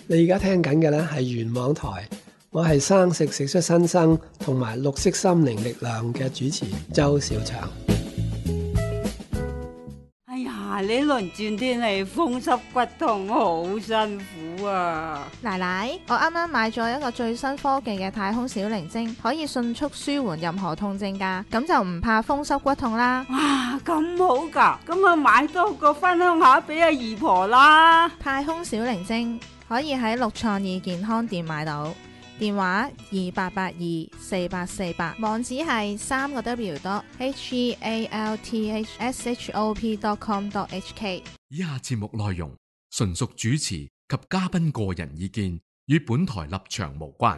你而家聽緊嘅呢係元網台，我係生食食出新生同埋綠色心靈力量嘅主持周小祥。 哎呀，呢輪轉天氣風濕骨痛，好辛苦啊！ 奶奶，我啱啱買咗一個最新科技嘅太空小靈精，可以迅速舒緩任何痛症㗎，咁就唔怕風濕骨痛啦。 哇，咁好㗎，咁啊買多個分享下俾阿姨婆啦。 太空小靈精可以喺綠創意健康店買到，電話28824848，網址係www.healthshop.com.hk。 以下節目內容純屬主持及嘉賓個人意見，與本台立場無關。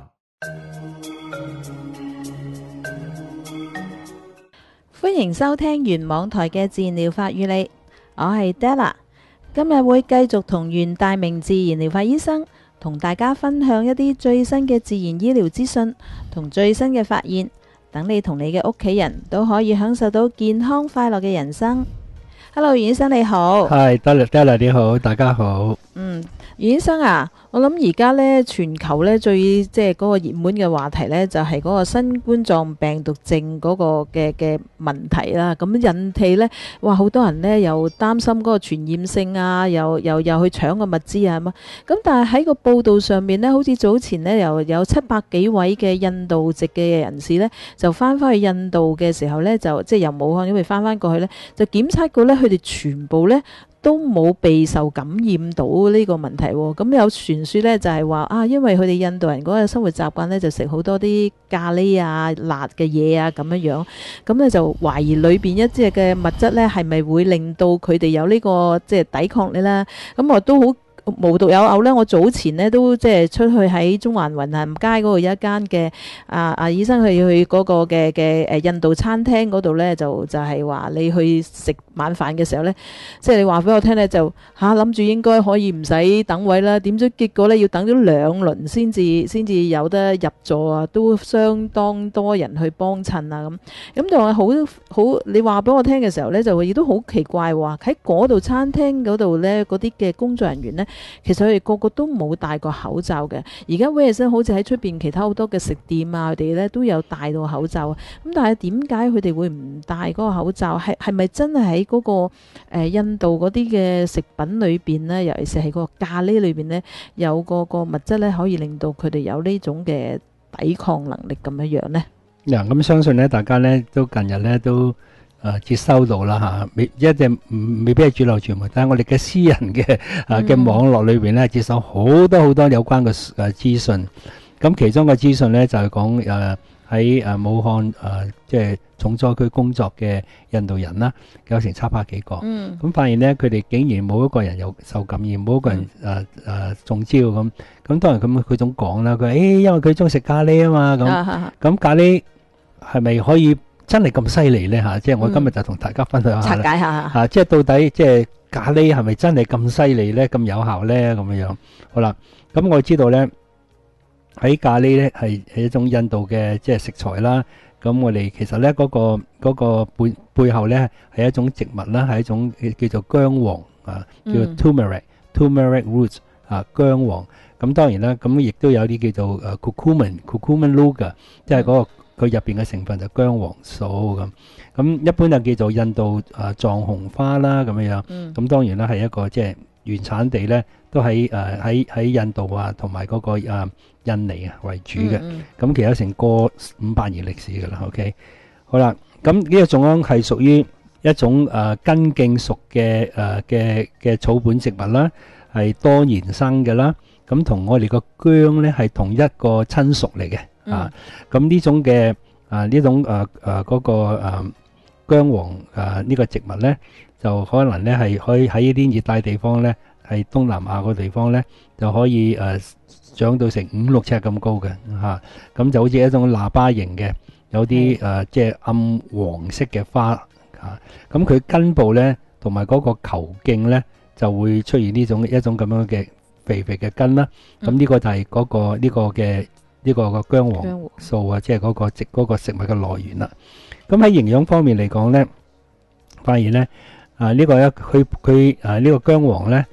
歡迎收聽原網台嘅自然療法與你，我係 Della， 今日會繼續同袁大明自然療法醫生同大家分享一啲最新嘅自然醫療資訊同最新嘅發現，等你同你嘅屋企人都可以享受到健康快樂嘅人生。Hello， 袁醫生你好。 係，Della你好，大家好。 袁醫生啊，我諗而家咧全球咧最即係嗰個熱門嘅話題咧就係嗰個新冠狀病毒症嗰個嘅問題啦。咁引起咧，哇好多人咧又擔心嗰個傳染性啊，又去搶個物資啊咁。咁但係喺個報道上面咧，好似早前咧又有700幾位嘅印度籍嘅人士咧，就翻去印度嘅時候咧，就即係由武漢因為翻過去咧，就檢測過咧佢哋全部咧都冇被受感染到呢個問題喎。咁有傳說咧就係話啊，因為佢哋印度人嗰個生活習慣咧就食好多啲咖喱啊、辣嘅嘢啊咁樣，咁咧就懷疑裏邊一啲嘅物質咧係咪會令到佢哋有呢個即係抵抗力咧？咁我都好無獨有偶咧，我早前咧都即係出去喺中環雲咸街嗰度有一間嘅醫生去嗰個嘅印度餐廳嗰度咧，就係話你去食晚飯嘅時候咧，即係你話俾我聽咧，就諗住應該可以唔使等位啦，點知結果咧要等咗2輪先至有得入座啊，都相當多人去幫襯啊咁就係好你話俾我聽嘅時候咧，就亦都好奇怪喎，喺嗰度餐廳嗰度咧嗰啲嘅工作人員咧，其實佢哋個個都冇戴過口罩嘅。而家威爾森好似喺出邊其他好多嘅食店啊，佢哋咧都有戴到口罩啊。咁但係點解佢哋會唔戴嗰個口罩？係咪真係喺嗰個印度嗰啲嘅食品裏邊咧，尤其是係個咖喱裏邊咧，有個物質咧可以令到佢哋有呢種嘅抵抗能力咁樣樣咧？ 咁相信咧，大家咧都近日咧都接收到啦嚇，未必係主流傳媒，但係我哋嘅私人嘅網絡裏邊咧，接收好多有關嘅資訊。咁其中嘅資訊咧就係講喺武漢即係重災區工作嘅印度人啦，有成700幾個。咁發現咧，佢哋竟然冇一個人有受感染，冇一個人中招咁。咁當然佢總講啦，佢話因為佢中意食咖喱啊嘛咁咖喱係咪可以真係咁犀利咧嚇？即係我今日就同大家分享下拆解下嚇，即係到底即係咖喱係咪真係咁犀利咧？咁有效咧？咁樣好啦。咁我知道咧喺咖喱咧係一種印度嘅即係食材啦。咁我哋其實咧嗰個背後咧係一種植物啦，係一種叫做薑黃叫做 turmeric roots 薑黃。咁當然啦，咁亦都有啲叫做curcumin luga， 即係嗰個佢入邊嘅成分就薑黃素咁。咁一般就叫做印度藏紅花啦咁樣。咁當然啦係一個即係原產地咧都喺印度同埋嗰個印尼為主嘅。咁其實成過500年歷史噶啦。OK， 好啦，咁呢個種係屬於一種根莖屬嘅草本植物啦，係多年生嘅啦。咁同我哋個薑咧係同一個親屬嚟嘅。咁呢種嘅嗰個薑黃呢個植物咧，就可能咧係可以喺呢啲熱帶地方咧，係東南亞個地方咧，就可以長到成5-6尺咁高嘅嚇。咁就好似一種喇叭形嘅，有啲即係暗黃色嘅花嚇。咁佢根部咧同埋嗰個球莖咧，就會出現一種咁樣嘅肥嘅根啦。咁呢個就係嗰個呢個嘅呢個薑黃素啊，即係嗰個食物嘅來源啦。咁喺營養方面嚟講咧，發現咧呢個佢呢個薑黃咧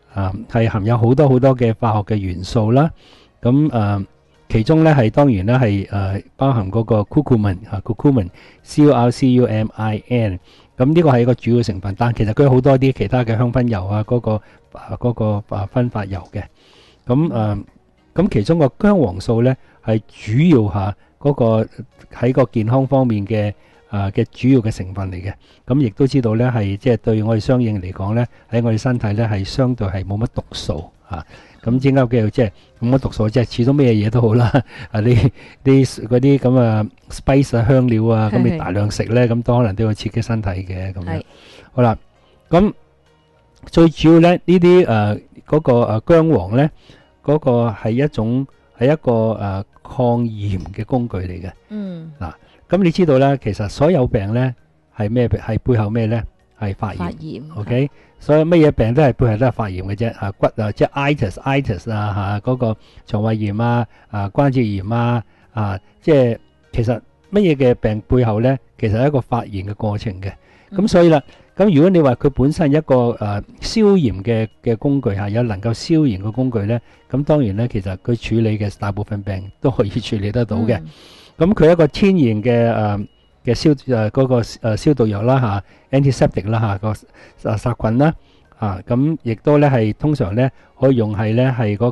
係含有好多好多嘅化學嘅元素啦。咁其中咧係當然咧係包含嗰個 curcumin CURCUMIN。咁呢個係一個主要成分，但其實佢有好多啲其他嘅香薰油啊，嗰個薰發油嘅。咁其中個薑黃素咧係主要嗰個喺個健康方面嘅主要嘅成分嚟嘅。咁亦都知道咧係即係對我哋相應嚟講咧，喺我哋身體咧係相對係冇乜毒素嚇。咁點解叫即係冇乜毒素？即係始終咩嘢都好啦。你嗰啲咁spice 香料啊，咁你大量食咧，咁都可能都會刺激身體嘅咁樣。好啦，咁最主要咧呢啲嗰個薑黃咧，嗰個係一個抗炎嘅工具嚟嘅。嗱，咁你知道咧，其實所有病咧係咩？係背後咩咧？係發炎。OK。所以乜嘢病都係背後都係發炎嘅啫，骨即係 itis 嗰個腸胃炎關節炎即係其實乜嘢嘅病背後咧，其實係一個發炎嘅過程嘅。咁所以啦，咁如果你話佢本身一個消炎嘅工具有能夠消炎嘅工具咧，咁當然咧，其實佢處理嘅大部分病都可以處理得到嘅。咁佢一個天然嘅消毒藥啦antiseptic 啦個殺菌啦咁亦都咧係通常咧可以用係咧係嗰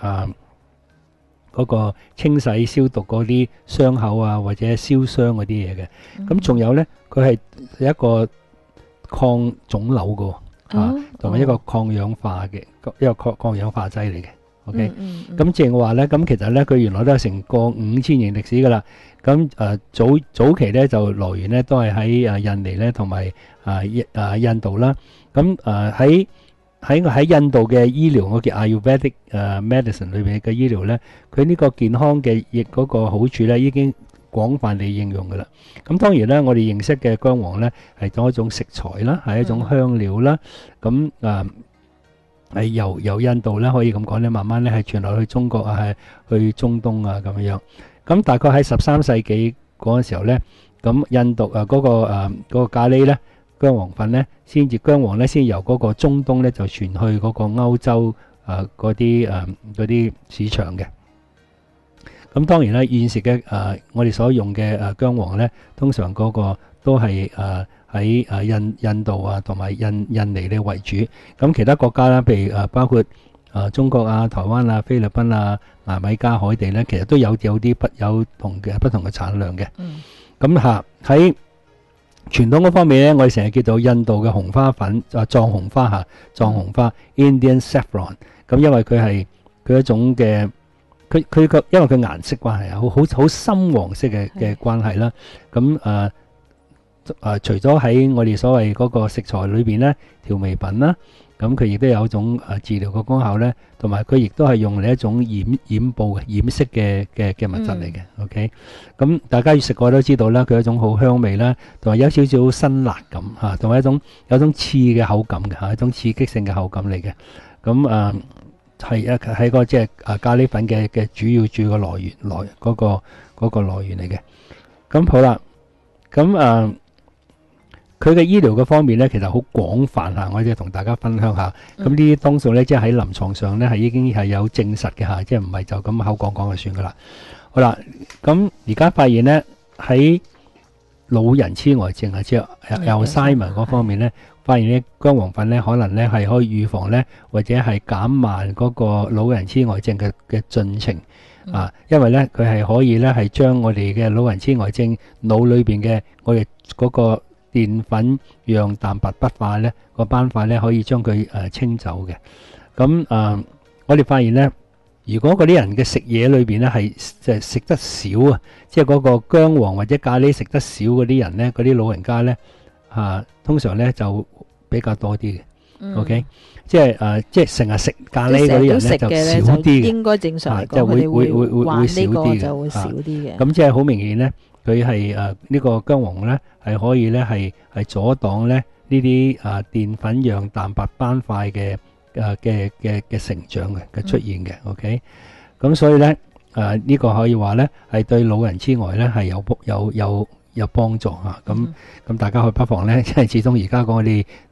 個清洗消毒嗰啲傷口或者燒傷嗰啲嘢嘅。咁仲有咧佢係一個抗腫瘤嘅同埋一個抗氧化嘅一個抗氧化劑嚟嘅。OK，咁正話咧，咁其實咧佢原來都係成個5000年歷史噶啦。咁早期咧就來源咧都係喺印尼咧同埋印度啦。咁喺印度嘅醫療，我叫 Ayurvedic medicine 裏邊嘅醫療咧，佢呢個健康嘅亦嗰個好處咧已經廣泛地應用噶啦。咁當然咧，我哋認識嘅薑黃咧係當一種食材啦，係一種香料啦。咁係由印度咧可以咁講咧，慢慢咧係傳落去中國係去中東咁樣。咁大概喺13世紀嗰陣時候咧，咁印度嗰個咖喱咧，薑黃粉咧，薑黃咧先由嗰個中東咧就傳去嗰個歐洲嗰啲市場嘅。咁當然啦，現時嘅我哋所用嘅薑黃咧，通常嗰個都係喺印度同埋印尼咧為主。咁其他國家啦，譬如包括中國台灣菲律賓牙買加海地咧，其實都有啲不同嘅產量嘅。咁喺傳統嗰方面咧，我哋成日叫做印度嘅紅花粉藏紅花 Indian saffron。咁因為佢一種嘅因為佢顏色關係好深黃色嘅關係啦。咁除咗喺我哋所謂嗰個食材裏邊咧，調味品啦，咁佢亦都有一種治療嘅功效咧，同埋佢亦都係用嚟一種染色嘅物質嚟嘅。OK，咁大家食過都知道啦，佢有一種好香味啦，同埋有少少辛辣感同埋有一種刺嘅口感嘅一種刺激性嘅口感嚟嘅。咁係個即係咖喱粉嘅主要嘅來源嗰個來源嚟嘅。咁好啦，咁佢嘅醫療嘅方面咧，其實好廣泛我即係同大家分享下。咁呢啲當數咧，即係喺臨床上咧係已經係有證實嘅即係唔係就咁口講就算噶啦。好啦，咁而家發現咧喺老人痴呆症即係 Alzheimer 嗰方面咧，發現咧薑黃粉咧可能咧係可以預防咧或者係減慢嗰個老人痴呆症嘅進程因為咧佢係可以咧係將我哋嘅老人痴呆症腦裏邊嘅我哋嗰個澱粉樣蛋白不化咧個斑塊咧可以將佢清走嘅。咁我哋發現咧，如果嗰啲人嘅食嘢裏邊咧係即係食得少即係嗰個薑黃或者咖喱食得少嗰啲人咧，嗰啲老人家咧通常咧就比較多啲嘅。OK，即係成日食咖喱嗰啲人咧就少啲嘅， 應該正常嚟講， 即係會少啲嘅， 就會少啲嘅。 咁即係好明顯咧，佢係呢個薑黃咧係可以咧係阻擋咧呢啲澱粉樣蛋白斑塊嘅成長嘅出現嘅。OK，咁所以咧呢個可以話咧係對老人痴呆咧係有幫助咁大家去不妨咧，即係始終而家講我哋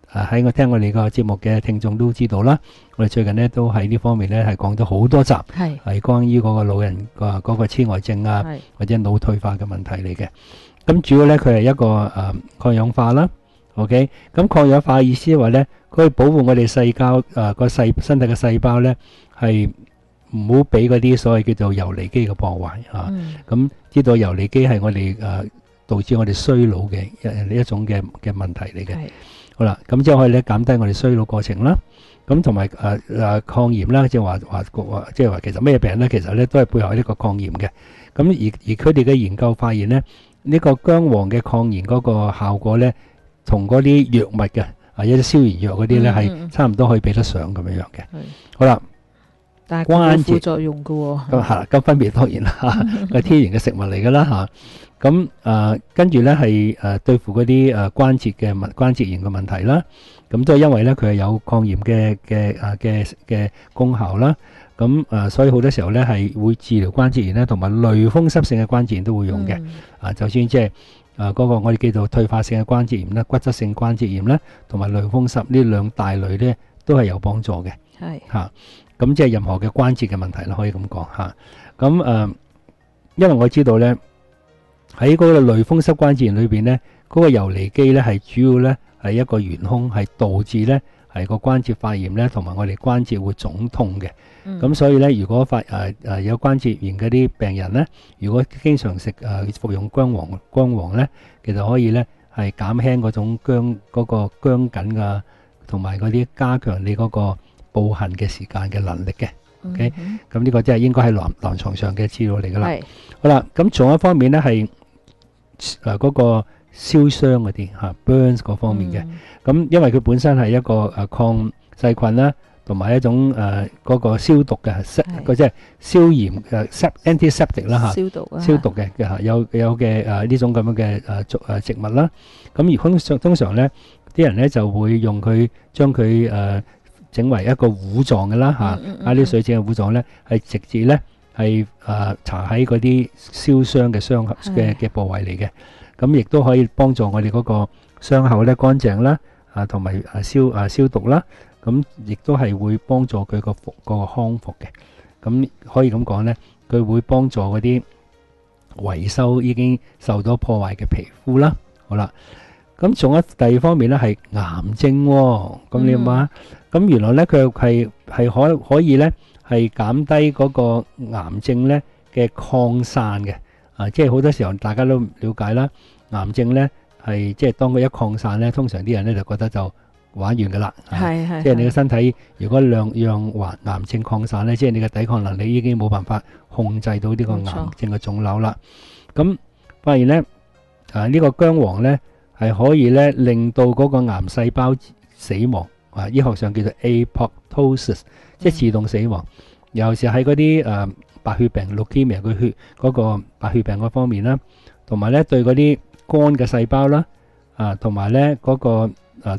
喺我聽我哋個節目嘅聽眾都知道啦，我哋最近呢都喺呢方面呢係講咗好多集，係關於嗰個老人嗰個痴呆症啊，或者腦退化嘅問題嚟嘅。咁主要呢，佢係一個抗氧化啦。OK， 咁抗氧化嘅意思係話呢，佢可以保護我哋身體嘅細胞呢，係唔好俾嗰啲所謂叫做游離基嘅破壞啊。咁知道游離基係我哋導致我哋衰老嘅一種嘅問題嚟嘅。好啦，咁即係可以咧減低我哋衰老過程啦。咁同埋抗炎啦，即係話即係話其實咩病咧，其實咧都係背後呢個抗炎嘅。咁而佢哋嘅研究發現咧，呢個薑黃嘅抗炎嗰個效果咧，同嗰啲藥物嘅一啲消炎藥嗰啲咧係差唔多可以比得上咁樣嘅。好啦， 但係關節副作用嘅喎。 咁係啦，咁分別當然啦，係天然嘅食物嚟㗎啦嚇。咁跟住咧係對付嗰啲關節炎嘅問題啦。咁都係因為咧佢係有抗炎嘅功效啦。咁所以好多時候咧係會治療關節炎咧，同埋類風濕性嘅關節炎都會用嘅。就算即係嗰個我哋叫做退化性嘅關節炎啦、骨質性關節炎啦，同埋類風濕呢兩大類咧都係有幫助嘅。係嚇，咁即係任何嘅關節嘅問題啦，可以咁講嚇。咁因為我知道咧。喺嗰個類風濕關節炎裏邊咧，嗰個游離基咧係主要咧係一個元兇，係導致咧係個關節發炎咧，同埋我哋關節會腫痛嘅。咁所以咧，如果有關節炎嗰啲病人咧，如果經常服用薑黃咧，其實可以咧係減輕嗰種嗰個僵緊啊，同埋嗰啲加強你嗰個步行嘅時間嘅能力嘅。OK，咁呢個即係應該係臨床上嘅資料嚟㗎啦。好啦，咁仲有一方面咧係嗰個燒傷嗰啲burns 嗰方面嘅。咁因為佢本身係一個抗細菌啦，同埋一種嗰個消毒嘅，即係消炎antiseptic 啦嚇，消毒嘅有嘅呢種咁樣嘅植物啦。咁而通常咧，啲人咧就會用佢將佢整為一個糊狀嘅啦嚇，加啲水整嘅糊狀咧，係直接咧係搽喺嗰啲燒傷嘅傷口嘅部位嚟嘅。咁亦都可以幫助我哋嗰個傷口咧乾淨啦，同埋消毒啦。咁亦都係會幫助佢個康復嘅。咁可以咁講咧，佢會幫助嗰啲維修已經受到破壞嘅皮膚啦。好啦，咁仲有第二方面咧係癌症喎。咁你諗下，咁原來咧佢係可以咧係減低嗰個癌症咧嘅擴散嘅。即係好多時候大家都了解啦，癌症咧係即係當佢一擴散咧，通常啲人咧就覺得就玩完㗎啦。係即係你嘅身體如果讓癌症擴散咧，即係你嘅抵抗能力已經冇辦法控制到呢個癌症嘅腫瘤啦。咁發現咧呢個薑黃咧係可以咧令到嗰個癌細胞死亡，醫學上叫做 apoptosis， 即係自動死亡。尤其是喺嗰啲白血病 leukemia 嗰個白血病嗰方面啦，同埋咧對嗰啲肝嘅細胞啦，同埋咧嗰個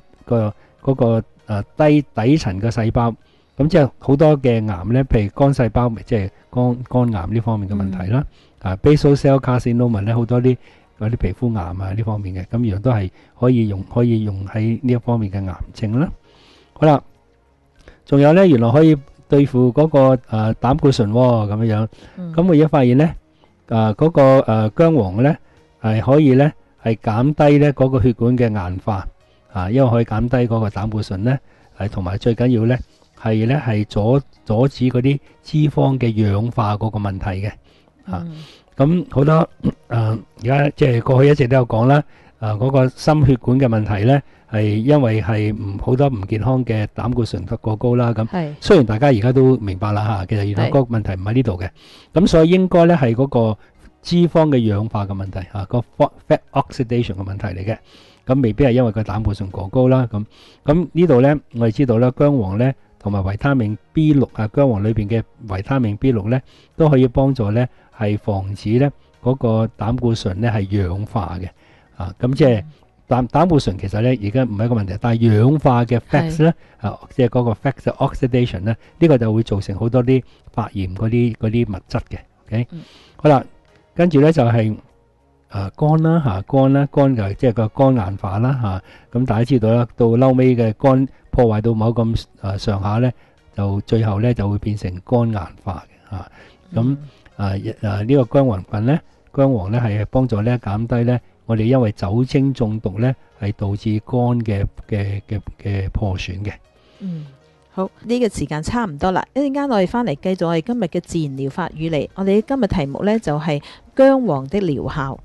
底層嘅細胞，咁即係好多嘅癌咧，譬如肝細胞，即係肝癌呢方面嘅問題啦。basal cell carcinoma 咧好多啲嗰啲皮膚癌呢方面嘅，咁樣都係可以用喺呢一方面嘅癌症啦。好啦，仲有咧，原來可以對付嗰個膽固醇咁樣，咁我而家發現咧，嗰個薑黃咧係可以咧係減低咧嗰個血管嘅硬化，因為可以減低嗰個膽固醇咧，同埋最緊要咧係阻止嗰啲脂肪嘅氧化嗰個問題嘅。咁好多而家即係過去一直都有講啦，嗰個心血管嘅問題咧。係因為係好多唔健康嘅膽固醇過高啦，咁雖然大家而家都明白啦嚇，其實原來個問題唔喺呢度嘅，咁所以應該咧係嗰個脂肪嘅氧化嘅問題嚇，個 fat oxidation 嘅問題嚟嘅，咁未必係因為個膽固醇過高啦，咁呢度咧我哋知道咧薑黃咧同埋維他命 B6薑黃裏邊嘅維他命 B6咧都可以幫助咧係防止咧嗰個膽固醇咧係氧化嘅，咁即係。膽固醇其實咧而家唔係一個問題，但係氧化嘅 fats 咧，即係嗰個 fat oxidation 咧，呢個就會造成好多啲發炎嗰啲物質嘅。OK，好啦，跟住咧就係肝啦嚇，肝就即係個肝硬化啦嚇。咁大家知道啦，到嬲尾嘅肝破壞到某咁上下咧，就最後咧就會變成肝硬化嘅嚇。咁呢個姜黃粉咧，姜黃咧係幫助咧減低咧我哋因為酒精中毒咧係導致肝嘅破損嘅。 好，呢個時間差唔多啦，一陣間我哋翻嚟繼續我哋今日嘅自然療法與你。我哋今日題目呢就係姜黃的療效。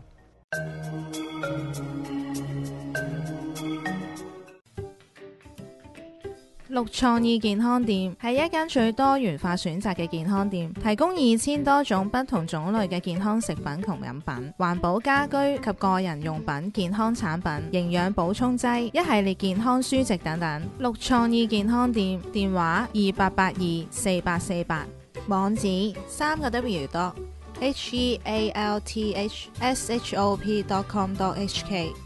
綠創意健康店係一間最多元化選擇嘅健康店，提供2000多種不同種類嘅健康食品同飲品、環保家居及個人用品、健康產品、營養補充劑、一系列健康書籍等等。綠創意健康店電話28824848，網址3個 healthshop.com.hk。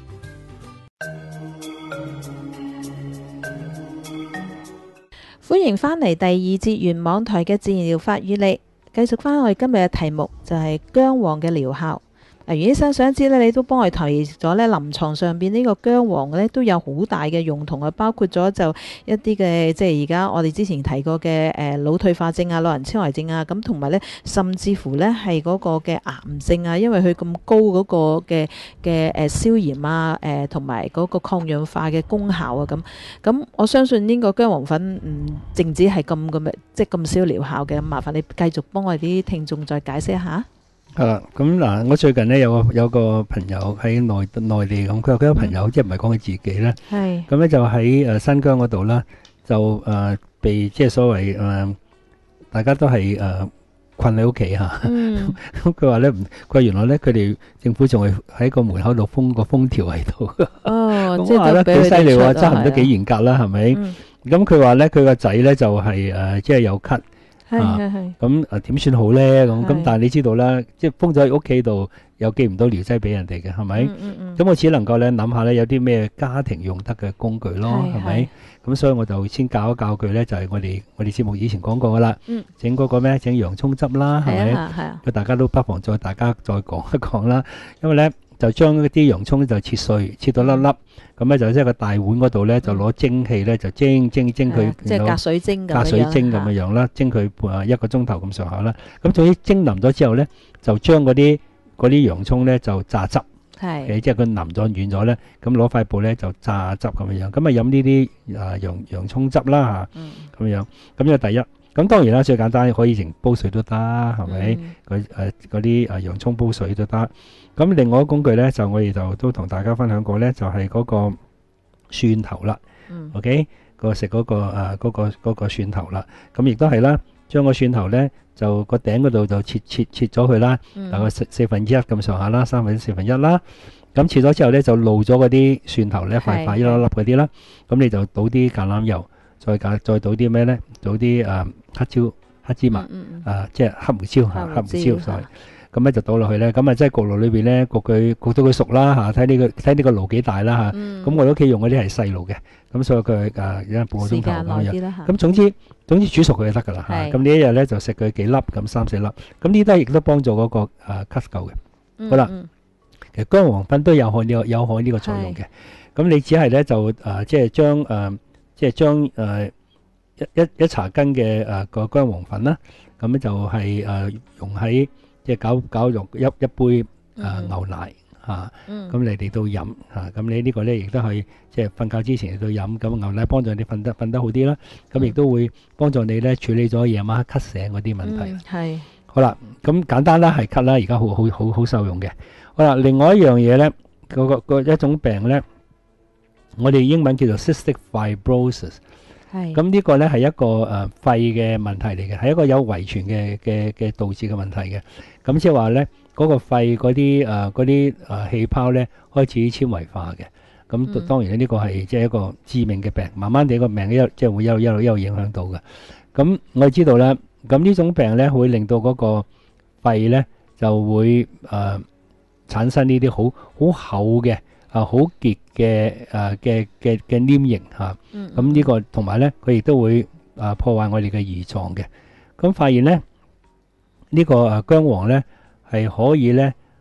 歡迎返嚟第二節原網台嘅自然療法與你，繼續返我哋今日嘅題目就係姜黃嘅療效。袁醫生想知咧，你都幫我提咗咧，臨床上邊呢個姜黃咧都有好大嘅用途啊，包括咗就一啲嘅即係而家我哋之前提過嘅腦退化症啊、老人痴呆症啊，咁同埋咧甚至乎咧係嗰個嘅癌症啊，因為佢咁高嗰個嘅消炎啊，同埋嗰個抗氧化嘅功效啊，咁我相信呢個姜黃粉唔淨止係咁即係咁少療效嘅，麻煩你繼續幫我哋啲聽眾再解釋一下。 咁嗱，我最近咧有個朋友喺內地咁，佢話佢有朋友即係唔係講佢自己咧，咁咧就喺新疆嗰度啦，就被即係所謂大家都係困喺屋企嚇。咁佢話咧，佢話原來咧佢哋政府仲係喺個門口度封個封條喺度。 即係都俾佢哋出。幾犀利喎，執行得幾嚴格啦，係咪？咁佢話咧，佢個仔咧就係即係有咳。咁點算好咧？咁但係你知道啦，即係封咗喺屋企度，又寄唔到療劑俾人哋嘅，係咪？咁我只能夠咧諗下咧，有啲咩家庭用得嘅工具咯，係咪？咁所以我就先教一教佢咧，就係我哋節目以前講過噶啦，整嗰個咩？整洋葱汁啦，係咪？咁大家都不妨再講一講啦，因為咧就將嗰啲洋葱就切碎，切到粒粒。咁咧就即係個大碗嗰度咧，就攞蒸氣咧就蒸佢， 即係隔水蒸咁樣啦，蒸佢1個鐘頭咁上下啦。咁總之蒸腍咗之後咧，就將嗰啲洋葱咧就榨汁，即係佢腍咗軟咗咧，咁攞塊布咧就榨汁咁樣。咁啊飲呢啲洋葱汁啦嚇，咁樣。咁呢個第一。咁當然啦，最簡單可以整煲水都得，係咪？嗰啲洋葱煲水都得。咁另外一個工具咧，就我哋就都同大家分享過咧，就係嗰個蒜頭啦。OK，食嗰個蒜頭啦。咁亦都係啦，將個蒜頭咧就個頂嗰度就切咗佢啦，大概1/4咁上下啦，1/4啦。咁切咗之後咧，就露咗嗰啲蒜頭咧，塊塊一粒粒嗰啲啦。咁你就倒啲橄欖油。再倒啲咩咧？倒啲黑芝麻，即係黑胡椒，sorry。咁咧就倒落去咧，咁啊即係焗爐裏邊咧焗到佢熟啦嚇，睇呢個爐幾大啦嚇。咁我哋屋企用嗰啲係細爐嘅，咁所以佢有半個鐘頭咁樣。咁總之煮熟佢就得㗎啦嚇。咁呢一日咧就食佢幾粒，咁3-4粒。咁呢啲亦都幫助嗰個咳夠嘅。好啦，其實姜黃粉都有害呢個作用嘅。咁你只係咧就即係將一茶羹嘅個姜黃粉啦，咁咧就係溶喺即係攪溶一杯牛奶嚇，咁你哋都飲嚇，咁你呢個咧亦都係即係瞓覺之前嚟到飲，咁牛奶幫助你瞓得好啲啦，咁亦都會幫助你咧處理咗夜晚黑咳醒嗰啲問題。好啦，咁簡單啦，係咳啦，而家好受用嘅。好啦，另外一樣嘢咧，個一種病咧。我哋英文叫做 cystic fibrosis，咁呢個咧係一個肺嘅問題嚟嘅，係一個有遺傳嘅導致嘅問題嘅。咁即係話咧，嗰個肺嗰啲氣泡咧開始纖維化嘅。咁當然咧呢個係即係一個致命嘅病，慢慢地個病即係會一路影響到嘅。咁我哋知道咧，咁呢種病咧會令到嗰個肺咧就會產生呢啲好厚嘅。好結嘅黏液嚇，咁呢個同埋咧，佢亦都會破壞我哋嘅胰臟嘅。咁發現咧，呢個姜黃咧係可以咧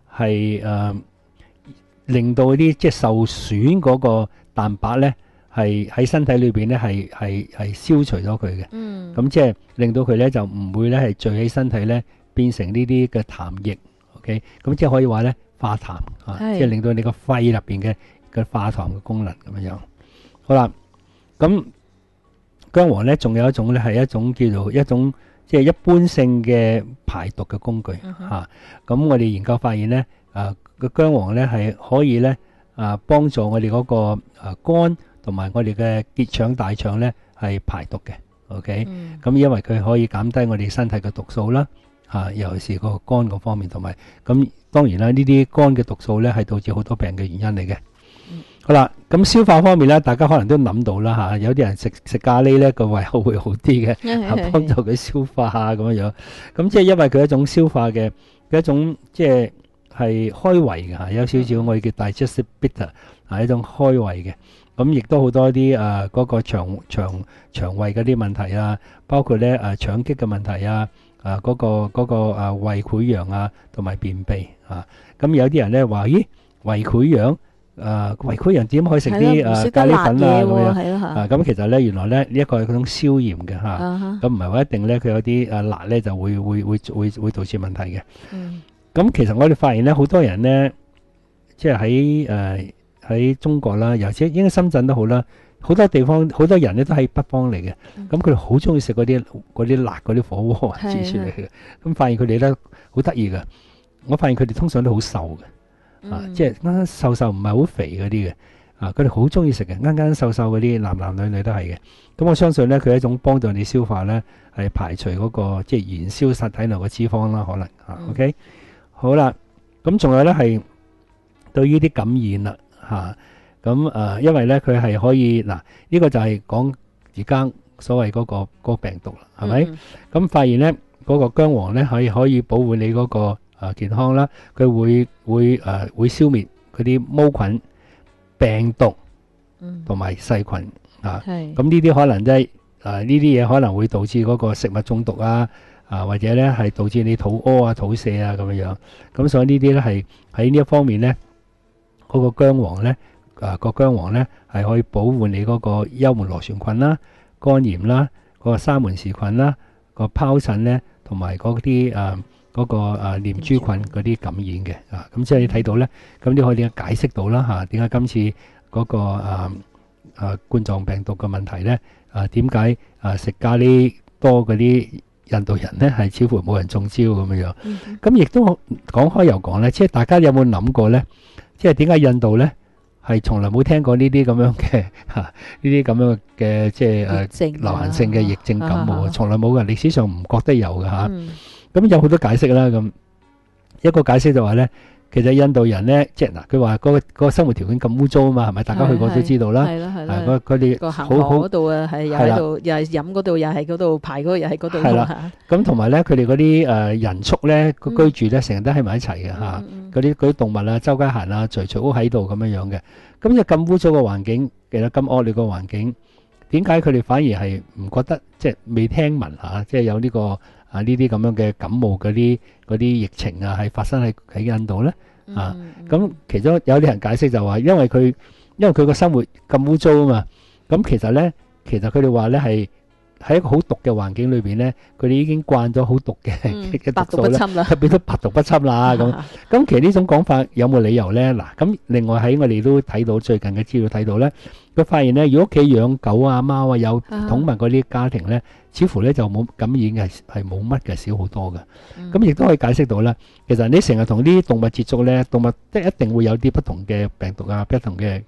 係令到啲即係受損嗰個蛋白咧係喺身體裏邊咧係消除咗佢嘅。咁即係令到佢咧就唔會咧係聚喺身體咧變成呢啲嘅痰液。OK， 咁即係可以話咧化痰啊，即係令到你個肺入邊嘅化痰嘅功能咁樣。好啦，咁薑黃咧仲有一種咧係一種叫做一種即係一般性嘅排毒嘅工具嚇。咁我哋研究發現咧，個薑黃咧係可以咧幫助我哋嗰個肝同埋我哋嘅結腸大腸咧係排毒嘅。OK，咁因為佢可以減低我哋身體嘅毒素啦。尤其是個肝嗰方面，同埋咁當然啦，呢啲肝嘅毒素咧係導致好多病嘅原因嚟嘅。好啦，咁消化方面咧，大家可能都諗到啦有啲人食咖喱咧個胃口會好啲嘅，幫助佢消化咁樣。咁即係因為佢一種消化嘅一種即係開胃嘅有少少我哋叫 digestive bitter 一種開胃嘅。咁亦都好多啲嗰個腸胃嗰啲問題啊，包括咧腸棘嘅問題啊。嗰個胃潰瘍啊，同埋便秘咁有啲人咧話：咦，胃潰瘍胃潰瘍點可以食啲咖喱粉啊咁樣？咁其實咧原來咧呢一個係嗰種消炎嘅咁唔係話一定咧佢有啲辣咧就會導致問題嘅。咁其實我哋發現咧好多人咧，即係喺中國啦，尤其應該深圳都好啦。好多地方好多人咧都喺北方嚟嘅，咁佢哋好中意食嗰啲辣嗰啲火鍋之類嚟嘅。咁發現佢哋咧好得意嘅，我發現佢哋通常都好瘦嘅，即係啱啱瘦唔係好肥嗰啲嘅，佢哋好中意食嘅，啱瘦嗰啲男女都係嘅。咁我相信咧佢係一種幫助你消化咧，係排除嗰個即係燃燒實體內嘅脂肪啦，可能OK， 好啦，咁仲有咧係對於啲感染啦咁因為咧佢係可以呢個就係講而家所謂嗰個病毒啦，係咪？咁發現咧嗰個薑黃咧可以保護你嗰個健康啦，佢會消滅嗰啲毛菌、病毒同埋細菌咁呢啲可能即係呢啲嘢可能會導致嗰個食物中毒或者咧係導致你肚屙肚瀉咁樣。咁所以呢啲咧係喺呢一方面咧，嗰個薑黃咧。個薑黃咧係可以保護你嗰個幽門螺旋菌啦、肝炎啦、嗰個沙門氏菌啦、個疱疹咧，同埋嗰啲嗰個念珠菌嗰啲感染嘅咁即係你睇到咧，咁你可以點解釋到啦點解今次嗰個冠狀病毒嘅問題咧點解食咖喱多嗰啲印度人咧係似乎冇人中招咁樣？咁亦都講開又講咧，即係大家有冇諗過咧？即係點解印度咧？係從來冇聽過呢啲咁樣嘅呢啲咁樣嘅即係流行性嘅疫症感冒從來冇嘅，歷史上唔覺得有嘅咁有好多解釋啦。咁一個解釋就話咧，其實印度人咧，即係佢話嗰個生活條件咁污糟啊嘛，係咪？大家去過都知道啦。佢哋個行河嗰度係又喺度，又係飲嗰度，又係嗰度排嗰度，又係嗰度。係啦。咁同埋咧，佢哋嗰啲人畜咧個居住咧，成日都喺埋一齊嘅嗰啲動物周街行隨隨屋喺度咁樣嘅。咁就咁污糟嘅環境，其實咁惡劣嘅環境，點解佢哋反而係唔覺得即係未聽聞即係有呢個呢啲咁樣嘅感冒嗰啲疫情係發生喺印度咧咁其中有啲人解釋就話，因為佢個生活咁污糟啊嘛，咁其實佢哋話咧係喺一個好毒嘅環境裏邊咧，佢哋已經慣咗好毒嘅毒素啦，變咗百毒不侵啦咁其實呢種講法有冇理由咧？咁另外喺我哋都睇到最近嘅資料睇到咧，佢發現咧，如果屋企養狗貓有寵物嗰啲家庭咧，似乎咧就冇感染嘅係冇乜嘅，少好多嘅。咁亦都可以解釋到咧，其實你成日同啲動物接觸咧，動物即係一定會有啲不同嘅病毒不同嘅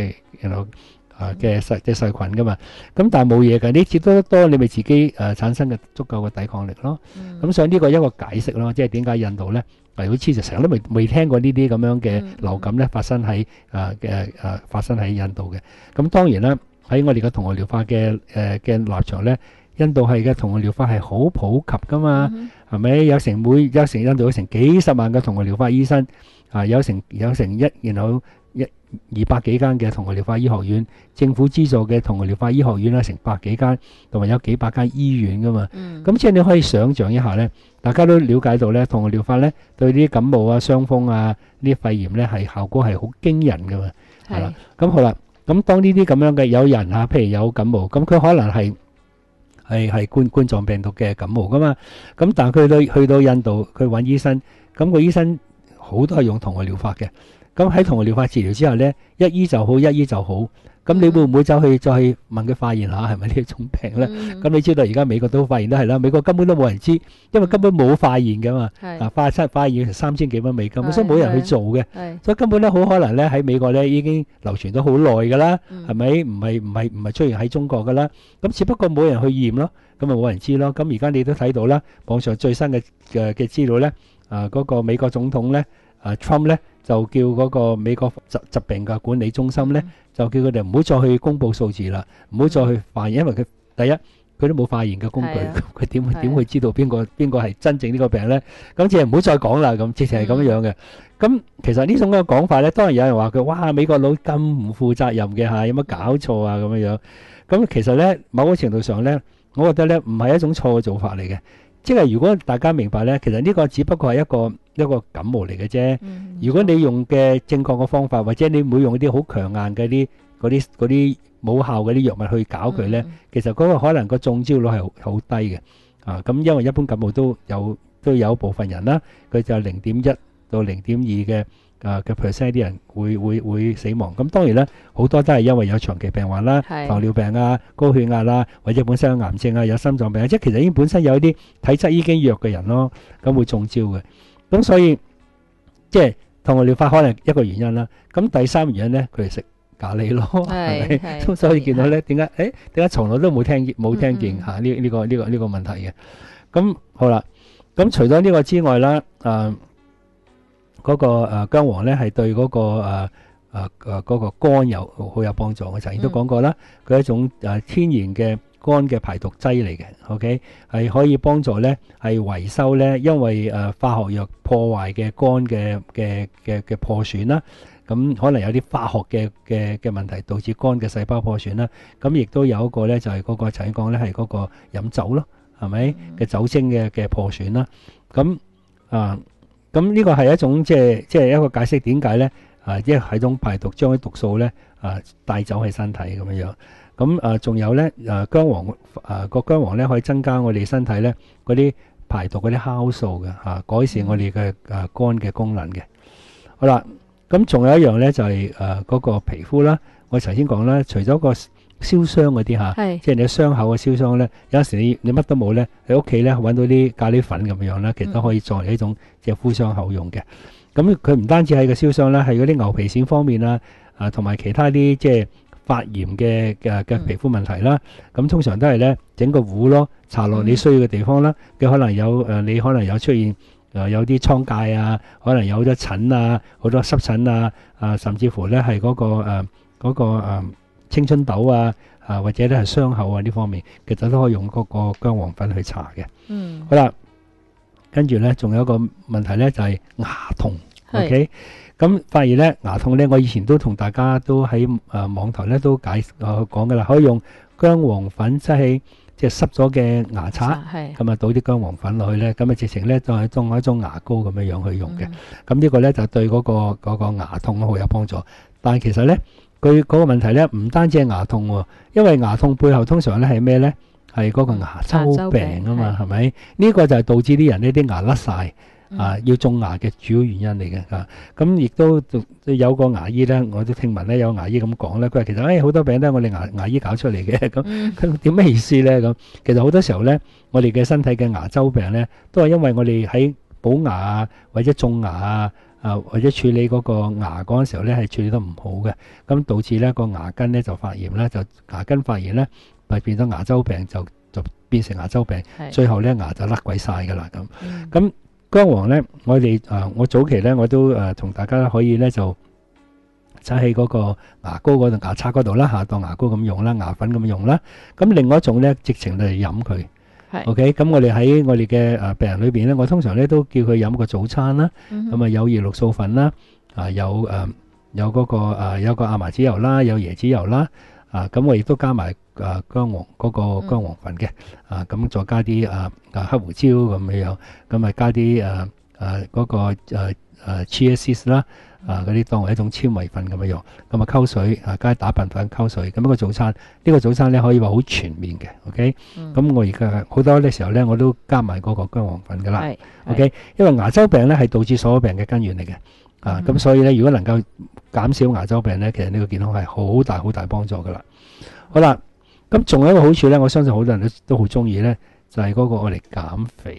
細菌噶嘛，咁但係冇嘢嘅，你接觸得多，你咪自己產生嘅足夠嘅抵抗力咯。咁所以呢個一個解釋咯，即係點解印度咧，好似就成日都未聽過呢啲咁樣嘅流感咧發生喺印度嘅。咁當然啦，喺我哋嘅同學療法嘅立場咧，印度係嘅同學療法係好普及噶嘛，係咪？有成印度有成幾十萬嘅同學療法醫生有成 200幾間嘅同類療法醫學院，政府資助嘅同類療法醫學院咧成百幾間，同埋有幾百間醫院噶嘛。咁即係你可以想像一下咧，大家都了解到咧，同類療法咧對啲感冒啊、傷風啊、呢啲肺炎咧係效果係好驚人噶嘛。係啦，咁好啦，咁當呢啲咁樣嘅有人譬如有感冒，咁佢可能係冠狀病毒嘅感冒噶嘛。咁但係佢去到印度，佢揾醫生，咁個醫生好多係用同類療法嘅。咁喺同類療法治療之後咧，一醫就好，一醫就好。咁你會唔會再去問佢化驗下係咪呢一種病咧？咁你知道而家美國都化驗都係啦，美國根本都冇人知，因為根本冇化驗㗎嘛。化驗3000幾蚊美金，所以冇人去做嘅。所以根本咧好可能咧喺美國咧已經流傳咗好耐㗎啦，係咪？唔係出現喺中國㗎啦。咁只不過冇人去驗咯，咁咪冇人知咯。咁而家你都睇到啦，網上最新嘅資料咧，嗰個美國總統咧，Trump 咧。就叫嗰個美國疾病嘅管理中心咧，就叫佢哋唔好再去公佈數字啦，唔好再去化驗，因為佢第一佢都冇化驗嘅工具，佢點會知道邊個係真正呢個病咧？咁即係唔好再講啦，咁直情係咁樣嘅。咁其實呢種嘅講法咧，當然有人話佢哇美國佬咁唔負責任嘅嚇，有乜搞錯啊咁樣樣。咁其實咧某個程度上咧，我覺得咧唔係一種錯嘅做法嚟嘅。即係如果大家明白咧，其實呢個只不過係一個感冒嚟嘅啫。如果你用嘅正確嘅方法，或者你唔會用啲好強硬嘅嗰啲冇效嘅啲藥物去搞佢咧，其實嗰個可能個中招率係好低嘅。咁因為一般感冒都有部分人啦，佢就0.1到0.2嘅percent 啲人會死亡。咁當然啦，好多都係因為有長期病患啦，糖尿病啊、高血壓啦，或者本身有癌症啊、有心臟病啊，即係其實已經本身有一啲體質已經弱嘅人咯，咁會中招嘅。咁所以即係同類療法可能一個原因啦。咁第三個原因咧，佢哋食咖喱咯，係咪？咁所以見到咧，點解從來都冇聽見嚇呢個問題嘅？咁好啦，咁除咗呢個之外啦，嗰個薑黃咧係對嗰個肝好有幫助。我曾經都講過啦，佢係一種天然嘅肝嘅排毒劑嚟嘅。OK， 係可以幫助咧係維修咧，因為化學藥破壞嘅肝嘅破損啦。咁可能有啲化學嘅問題導致肝嘅細胞破損啦。咁亦都有一個咧就係嗰個曾經講咧係嗰個飲酒咯，係咪嘅酒精嘅破損啦？咁呢個係一種即係一個解釋點解咧即係係一種排毒，將啲毒素咧帶走喺身體咁樣樣。咁仲有咧薑黃個薑黃咧可以增加我哋身體咧嗰啲排毒嗰啲酵素嘅改善我哋嘅肝嘅功能嘅。好啦，咁仲有一樣咧就係嗰個皮膚啦。我頭先講啦，除咗個燒傷嗰啲即係你傷口嘅燒傷咧，有陣時你乜都冇咧，喺屋企咧揾到啲咖喱粉咁樣咧，其實都可以作為一種即係敷傷口用嘅。咁佢唔單止係個燒傷啦，係嗰啲牛皮癬方面啦，同埋其他啲即係發炎嘅皮膚問題啦。咁通常都係咧整個糊咯，搽落你需要嘅地方啦。佢可能有你可能有出現有啲瘡疥啊，可能有好多疹啊，好多濕疹啊，甚至乎咧係嗰個青春痘啊，或者咧係傷口啊呢方面，其實都可以用嗰個薑黃粉去搽嘅。好啦，跟住咧仲有一個問題咧就係牙痛。OK， 咁發現咧牙痛咧，我以前都同大家都喺網台咧都講噶啦，可以用薑黃粉即係濕咗嘅牙刷，咁啊倒啲薑黃粉落去咧，咁啊直情咧就係當一種牙膏咁樣樣去用嘅。咁呢個咧就對嗰個牙痛好有幫助。但係其實咧佢嗰個問題咧唔單止係牙痛喎，因為牙痛背後通常咧係咩咧？係嗰個牙周病啊嘛，係咪？呢個就係導致啲人呢啲牙甩晒。要種牙嘅主要原因嚟嘅。咁亦都有個牙醫咧，我都聽聞咧有牙醫咁講咧，佢話其實好多病都係我哋牙醫搞出嚟嘅。咁佢點咩意思咧？咁其實好多時候咧，我哋嘅身體嘅牙周病咧，都係因為我哋喺補牙啊，或者種牙啊，或者處理嗰個牙嗰陣時候咧係處理得唔好嘅，咁導致咧個牙根咧就發炎啦，就牙根發炎咧，咪變咗牙周病，就變成牙周病，最後咧牙就甩鬼晒噶啦咁。薑黃咧，我早期咧我都同大家可以咧就揸喺嗰個牙膏嗰度、牙刷嗰度啦，當牙膏咁用啦，牙粉咁用啦。咁另外一種咧，直情就係飲佢。OK， 咁我哋喺我哋嘅病人裏邊咧，我通常咧都叫佢飲個早餐啦。咁有葉綠素粉啦，有有嗰個有個亞麻籽油啦，有椰子油啦，咁我亦都加埋薑黃嗰個薑黃粉嘅，咁再加啲黑胡椒咁樣，咁咪加啲嗰個chia seeds 啦，嗰啲當為一種纖維粉咁樣，咁啊溝水，加打笨粉溝水，咁一個早餐，呢個早餐咧可以話好全面嘅 ，OK，咁我而家好多嘅時候咧，我都加埋嗰個薑黃粉噶啦，OK，因為牙周病咧係導致所有病嘅根源嚟嘅，咁所以咧如果能夠減少牙周病咧，其實呢個健康係好大好大幫助噶啦。好啦，咁仲有一個好處咧，我相信好多人都好中意咧，就係嗰個我嚟減肥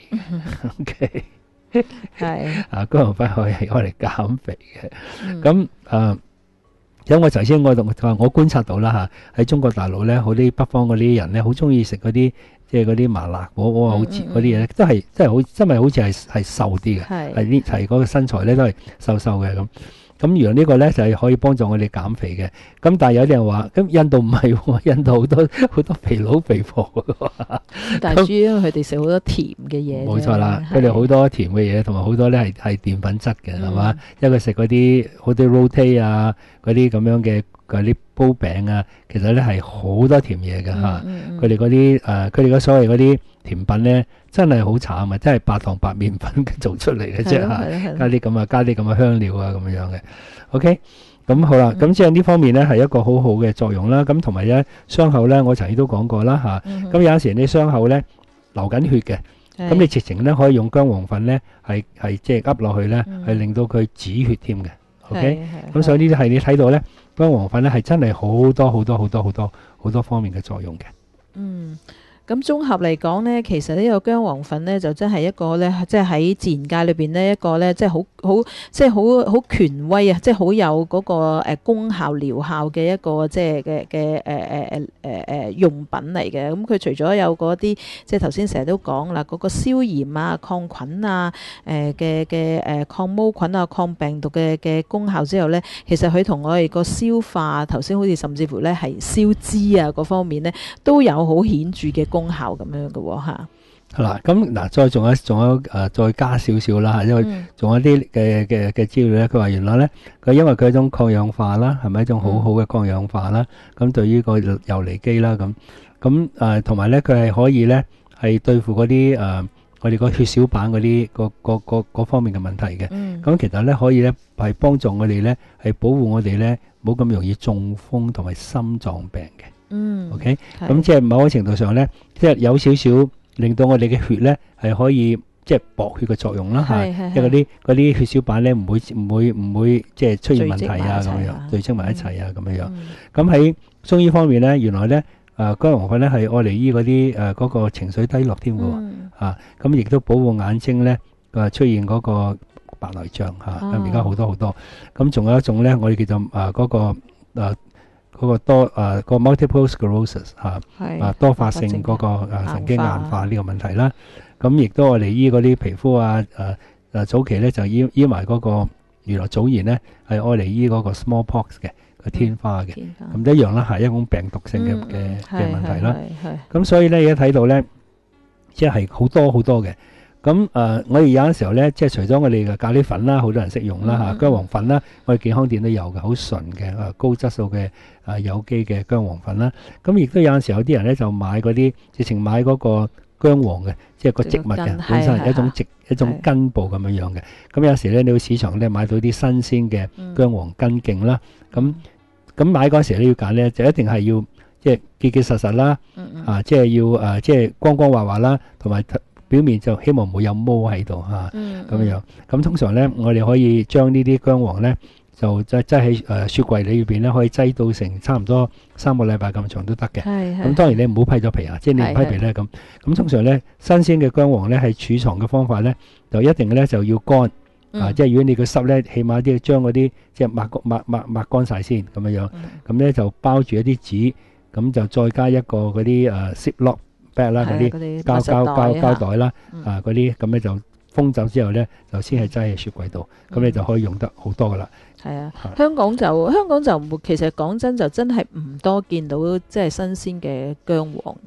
，OK。係薑黃粉可以係攞嚟減肥嘅，咁因為我頭先我觀察到啦喺中國大陸咧，好啲北方嗰啲人咧，好中意食嗰啲即係嗰啲麻辣火好似嗰啲嘢咧，真係好似係瘦啲嘅，係嗰個身材咧都係瘦瘦嘅咁。咁原來呢個咧就係可以幫助我哋減肥嘅。咁但係有啲人話，咁印度唔係喎，印度好多肥佬肥婆嘅。 但係主要因為佢哋食好多甜嘅嘢。冇錯啦，佢哋好多甜嘅嘢，同埋好多咧係澱粉質嘅，係嘛？一個食嗰啲好多 roti 啊，嗰啲咁樣嘅嗰啲煲餅啊，其實咧係好多甜嘢嘅嚇。佢哋嗰啲佢哋嗰所謂嗰啲甜品咧，真係好慘啊！真係白糖白麵粉做出嚟嘅啫嚇，加啲咁嘅香料啊咁樣嘅。OK， 咁好啦，咁即係呢方面咧係一個好好嘅作用啦。咁同埋咧傷口咧，我曾經都講過啦嚇。咁有陣時你傷口咧流緊血嘅，咁你直情咧可以用薑黃粉咧係即係噏落去咧，係令到佢止血添嘅。OK，咁所以呢啲係你睇到咧薑黃粉咧係真係好多方面嘅作用嘅。 咁綜合嚟講呢，其實呢個薑黃粉呢，就真係一個呢，即係喺自然界裏邊呢，一個呢，即係好權威啊，即係好有嗰個功效療效嘅一個即係嘅用品嚟嘅。咁佢除咗有嗰啲即係頭先成日都講啦，嗰個消炎啊、抗菌啊、抗毛菌啊、抗病毒嘅功效之後呢，其實佢同我哋個消化頭先好似甚至乎呢係消脂啊嗰方面呢，都有好顯著嘅功效咁樣嘅喎嚇。 嗱，咁嗱，再仲有再加少少啦嚇，因為仲有啲嘅資料咧，佢話原來咧佢因為佢係一種抗氧化啦，係咪一種好好嘅抗氧化啦？咁對於個游離基啦，咁同埋咧佢係可以咧係對付嗰啲我哋個血小板嗰啲嗰方面嘅問題嘅。咁其實咧可以咧係幫助我哋咧係保護我哋咧冇咁容易中風同埋心臟病嘅。OK， 咁即係某個程度上咧，即係有少少令到我哋嘅血咧係可以即係薄血嘅作用啦嚇，即係嗰啲血小板咧唔會即係出現問題啊咁樣，聚積埋一齊啊咁樣。咁喺中醫方面咧，原來咧薑黃粉咧係愛嚟醫嗰啲嗰個情緒低落添嘅喎，咁亦都保護眼睛咧出現嗰個白內障嚇，咁而家好多。咁仲有一種咧，我哋叫做嗰個個 multiple sclerosis 多發性嗰個神經硬化呢個問題啦。咁亦都我哋醫嗰啲皮膚早期咧就醫埋嗰個原來早年咧係愛嚟醫嗰個 smallpox 嘅個天花嘅，咁一樣啦，係一種病毒性嘅問題啦。咁所以咧而家睇到咧，即係好多嘅。咁我哋有陣時候咧，即係除咗我哋嘅咖喱粉啦，好多人識用啦嚇，薑黃粉啦，我哋健康店都有嘅，好純嘅高質素嘅有機嘅薑黃粉啦。咁亦都有陣時有啲人咧就買嗰啲，直情買嗰個薑黃嘅，即係個植物嘅，本身係一種根部咁樣嘅。咁有時咧，你去市場咧買到啲新鮮嘅薑黃根莖啦。咁買嗰時你要揀咧，就一定係要即係結結實實啦，即係要即係光光滑滑啦，同埋表面就希望唔會有毛喺度咁樣。咁通常咧，我哋可以將呢啲薑黃咧，就擠喺雪櫃裏邊咧，可以擠到成差唔多3個禮拜咁長都得嘅。咁當然你唔好批咗皮啊，即係你唔批皮咧咁。咁通常咧，新鮮嘅薑黃咧係儲藏嘅方法咧，就一定咧就要乾即係如果你個濕咧，起碼都要將嗰啲即係抹乾晒先咁樣。咁咧就包住一啲紙，咁就再加一個嗰啲Ziploc bag 啦，嗰啲膠袋啦，嗰啲咁咧就封走之後咧，就先係擠喺雪櫃度，咁你就可以用得好多噶啦。 係啊，香港就其實講真就真係唔多見到即係新鮮嘅薑黃嘅。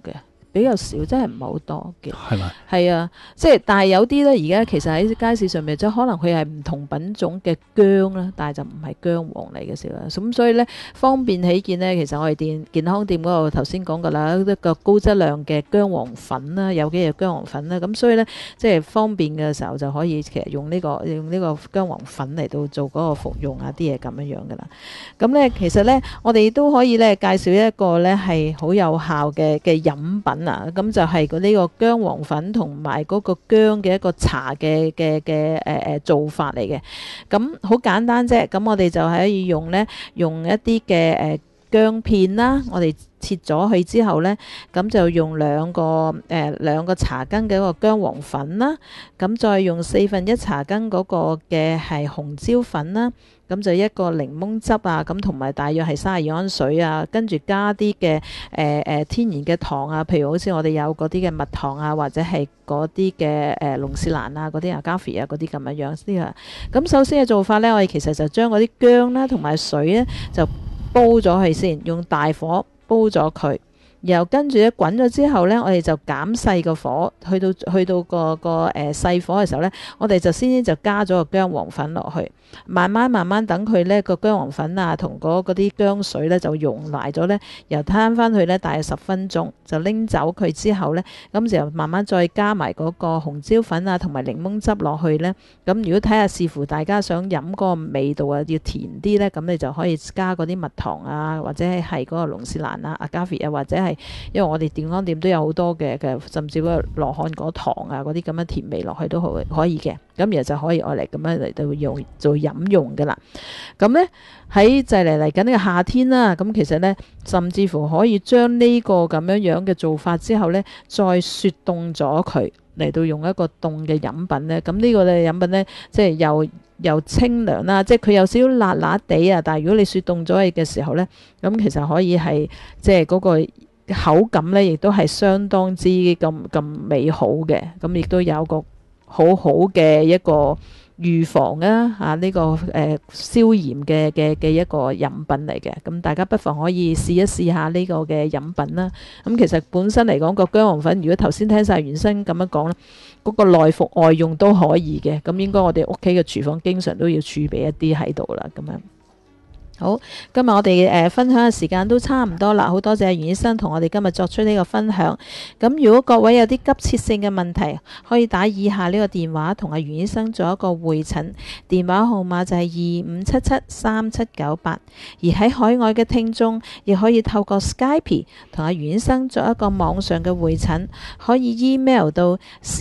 比較少，真係唔係好多嘅。 係嘛？ 係啊，即係但係有啲咧，而家其實喺街市上面，即係可能佢係唔同品種嘅薑啦，但係就唔係薑黃嚟嘅時候，咁所以咧方便起見咧，其實我哋健康店嗰度頭先講噶啦，一個高質量嘅薑黃粉啦，有機嘅薑黃粉啦，咁所以咧即係方便嘅時候就可以其實用呢個薑黃粉嚟到做嗰個服用啊啲嘢咁樣噶啦。咁咧其實咧我哋都可以咧介紹一個咧係好有效嘅飲品啊，咁就係呢個薑黃粉同埋嗰個薑嘅一個茶嘅做法嚟嘅。咁好簡單啫，咁我哋就可以用一啲嘅薑片啦，我哋切咗佢之後呢，咁就用兩個茶羹嘅一個薑黃粉啦，咁再用1/4茶羹嗰個嘅係紅椒粉啦，咁就一個檸檬汁啊，咁同埋大約係32安水啊，跟住加啲嘅天然嘅糖啊，譬如好似我哋有嗰啲嘅蜜糖啊，或者係嗰啲嘅龍舌蘭啊，嗰啲咖啡啊嗰啲咁樣啲啊。咁首先嘅做法呢，我哋其實就將嗰啲薑啦同埋水呢，就煲咗佢先，用大火煲咗佢，然後跟住咧滾咗之後呢，我哋就減細個火，去到個細火嘅時候呢，我哋就先就加咗個薑黃粉落去，慢慢等佢呢個薑黃粉啊同嗰啲薑水呢就溶埋咗呢，又攤翻去呢大約10分鐘，就拎走佢之後呢，咁就慢慢再加埋嗰個紅椒粉啊同埋檸檬汁落去呢。咁如果睇下視乎大家想飲嗰個味道啊，要甜啲呢，咁你就可以加嗰啲蜜糖啊，或者係嗰個龍舌蘭啊、阿加菲啊，或者係因為我哋健康店都有好多嘅，甚至嗰個羅漢果糖啊嗰啲咁樣甜味落去都可以嘅。咁然後就可以愛嚟咁樣嚟到用做飲用噶啦。咁呢，喺就嚟緊呢個夏天啦，咁其實呢，甚至乎可以將呢個咁樣嘅做法之後呢，再雪凍咗佢嚟到用一個凍嘅飲品呢。咁呢個咧飲品呢，即係又清涼啦，即係佢有少少辣辣地啊，但係如果你雪凍咗佢嘅時候呢，咁其實可以係即係嗰個口感呢，亦都係相當之咁美好嘅。咁亦都有個好嘅一個預防呢個消炎嘅一個飲品嚟嘅。咁大家不妨可以試一試下呢個嘅飲品啦。咁其實本身嚟講個薑黃粉，如果頭先聽晒原生咁樣講咧，嗰個內服外用都可以嘅。咁應該我哋屋企嘅廚房經常都要儲備一啲喺度啦。咁樣好，今日我哋分享嘅時間都差唔多啦，好多謝袁醫生同我哋今日作出呢個分享。咁如果各位有啲急切性嘅問題，可以打以下呢個電話同阿袁醫生做一個會診，電話號碼就係25773798。而喺海外嘅聽眾，亦可以透過 Skype 同阿袁醫生做一個網上嘅會診，可以 email 到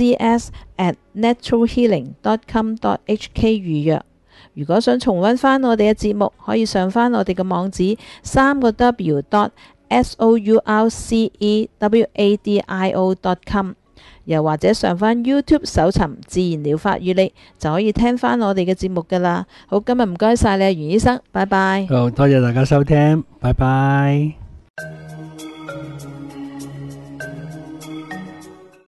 cs@naturalhealing.com.hk 預約。如果想重溫翻我哋嘅節目，可以上翻我哋嘅網址3w.sourcewadio.com， 又或者上翻 YouTube 搜尋自然療法與你，就可以聽翻我哋嘅節目噶啦。好，今日唔該晒你，袁醫生，拜拜。 好，多謝大家收聽，拜拜。